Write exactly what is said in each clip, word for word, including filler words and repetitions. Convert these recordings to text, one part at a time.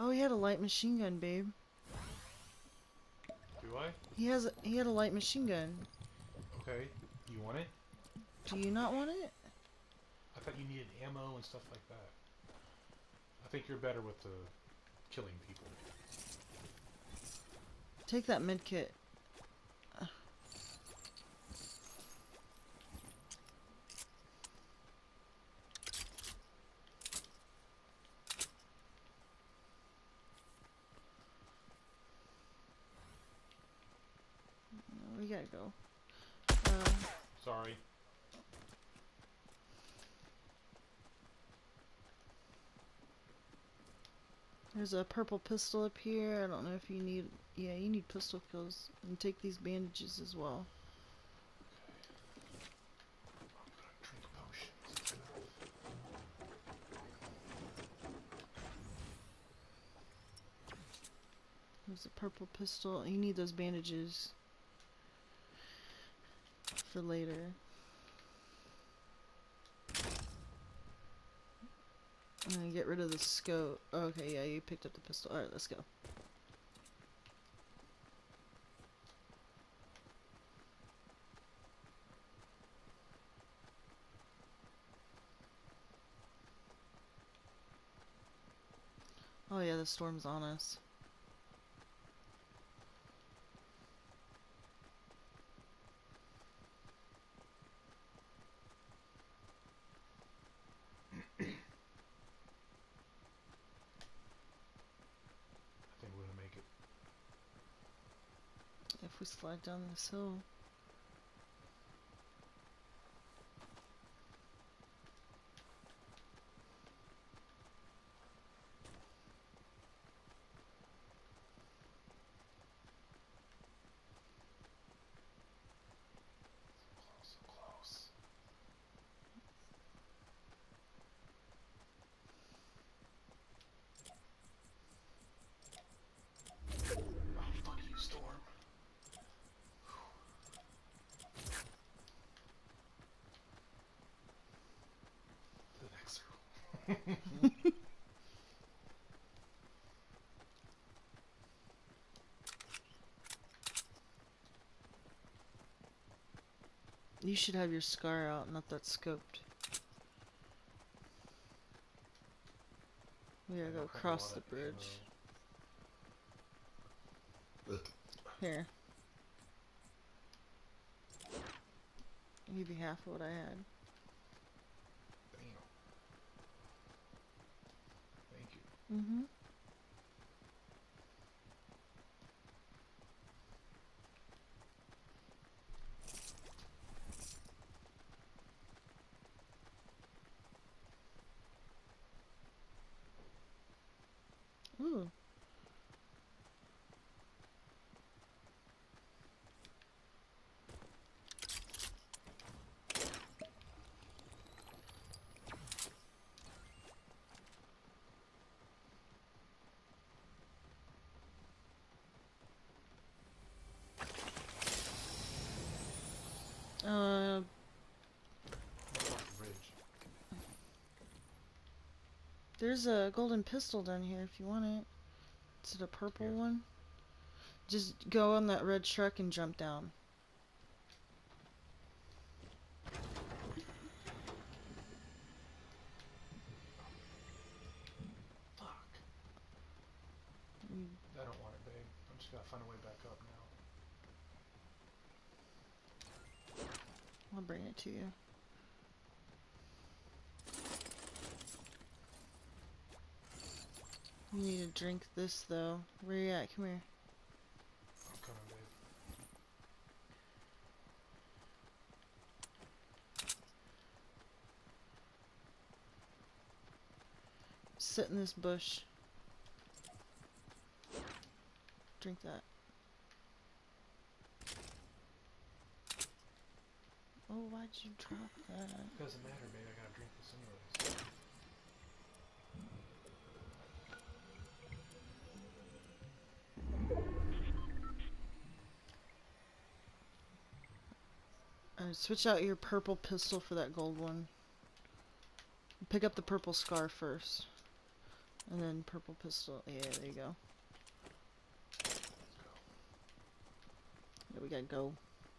Oh, he had a light machine gun, babe. Do I? He has. A, he had a light machine gun. Okay. You want it? Do you not want it? I thought you needed ammo and stuff like that. I think you're better with the killing people. Take that med kit. We gotta go. Uh, Sorry. there's a purple pistol up here. I don't know if you need... Yeah, you need pistol kills. And take these bandages as well. I'm gonna drink potions. There's a purple pistol. You need those bandages for later. I'm gonna get rid of the scope. Oh, okay, yeah, you picked up the pistol. Alright, let's go. Oh yeah, the storm's on us. I think we're gonna make it. If we slide down this hill. Close, so close. Oh, fuck you, Storm. To the next circle. You should have your scar out, not that scoped. We gotta go across the bridge. Here. I'll give you half of what I had. Damn. Thank you. Mm-hmm. Ooh. Uh, What about the bridge? there's a golden pistol down here if you want it. Is it a purple Here. one? Just go on that red truck and jump down. Fuck. I don't want it, babe. I'm just gotta find a way back up now. I'll bring it to you. You need to drink this though. Where you at? Come here. I'm coming, babe. Sit in this bush. Drink that. Oh, why'd you drop that? Doesn't matter, babe. I gotta drink this anyways. Alright, switch out your purple pistol for that gold one. Pick up the purple scar first. And then purple pistol. Yeah, there you go. Yeah, we gotta go.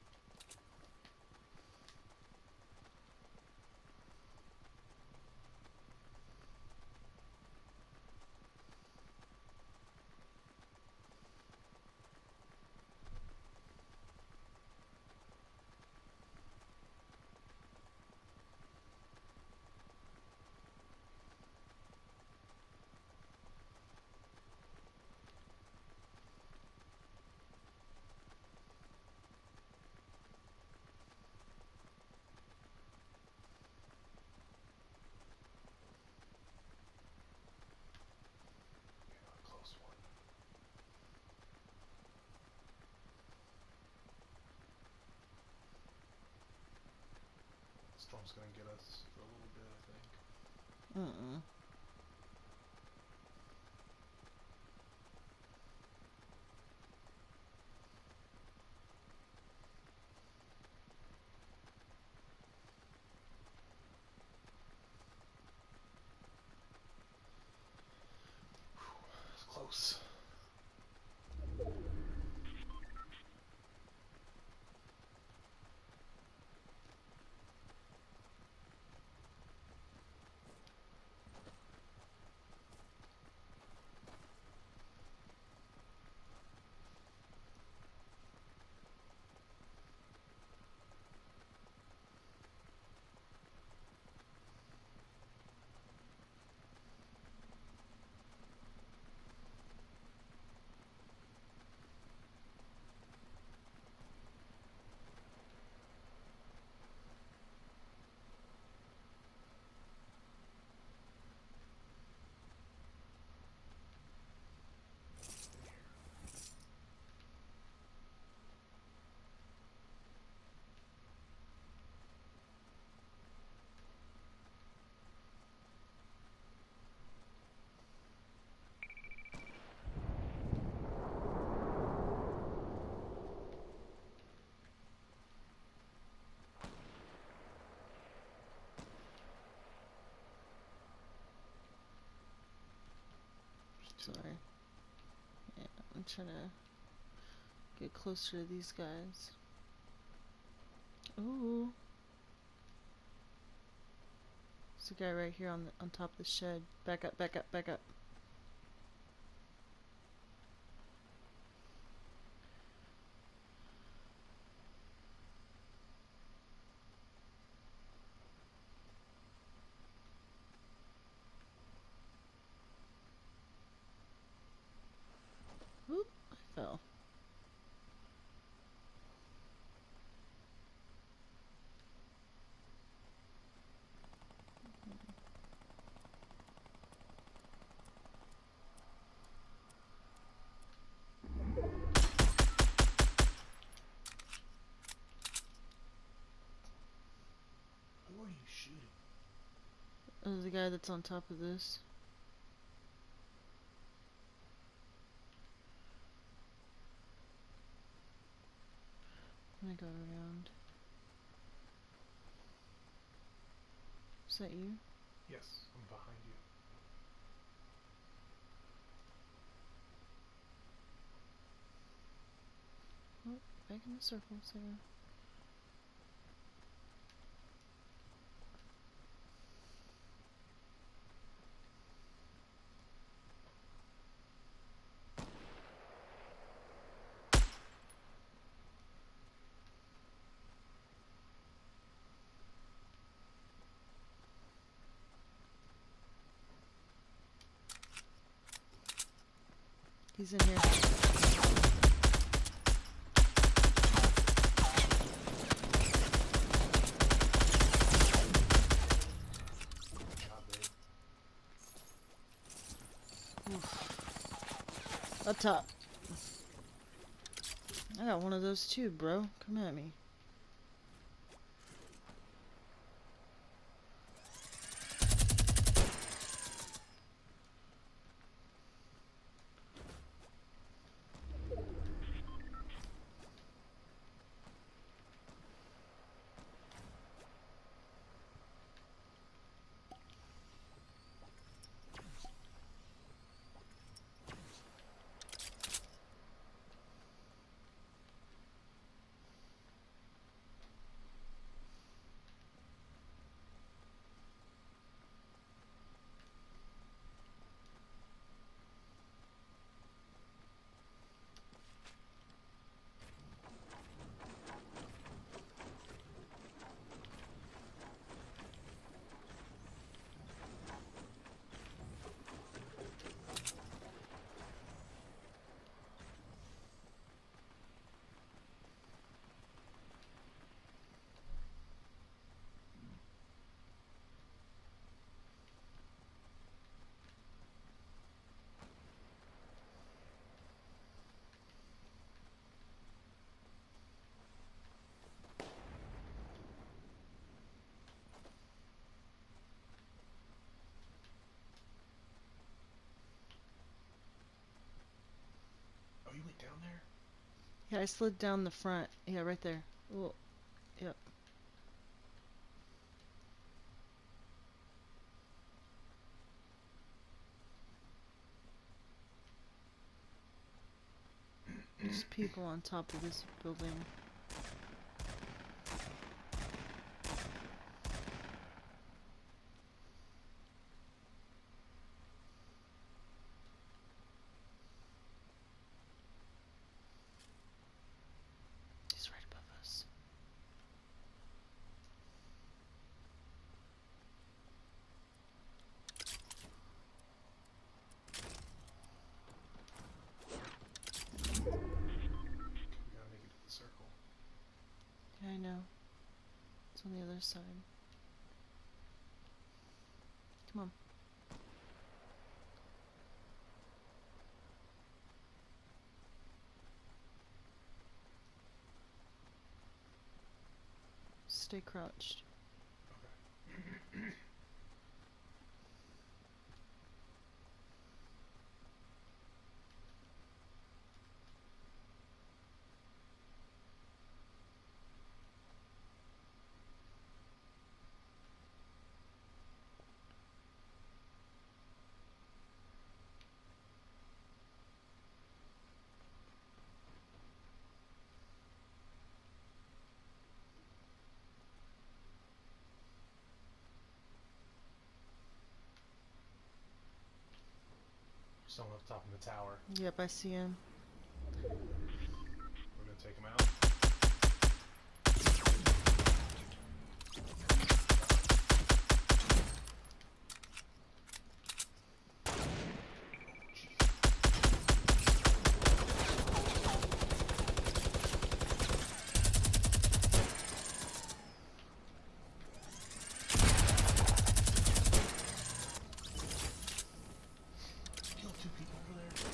Close one. Storm's gonna get us for a little bit, I think. Uh-uh. It's close. Sorry. Yeah, I'm trying to get closer to these guys. Ooh. There's a guy right here on the, on top of the shed. Back up, back up, back up. Oop, I fell. Who are you shooting? Oh, the guy that's on top of this. I'm gonna go around. Is that you? Yes, I'm behind you. Oh, back in the circle, Sarah. He's in here. Good job, babe. Oof. Up top. I got one of those too, bro. Come at me. Yeah, I slid down the front. Yeah, right there. Oh, yep. There's people on top of this building. He's right above us. We gotta make it to the circle. Yeah, I know. It's on the other side. Come on. Stay crouched. Okay. Someone up top of the tower. Yep, I see him. We're gonna take him out. Kill two people over there.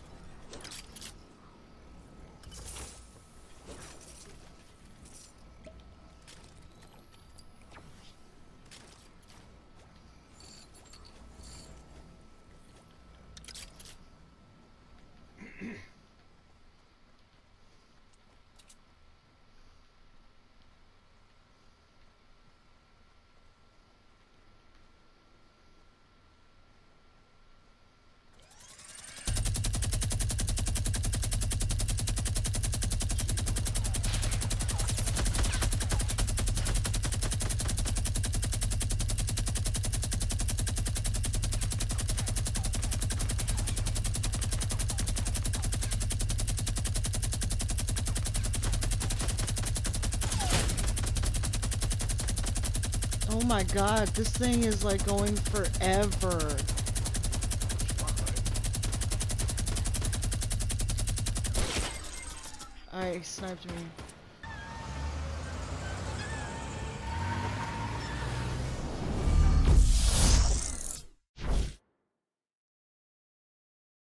Oh my god, this thing is like going forever. Alright, he sniped me.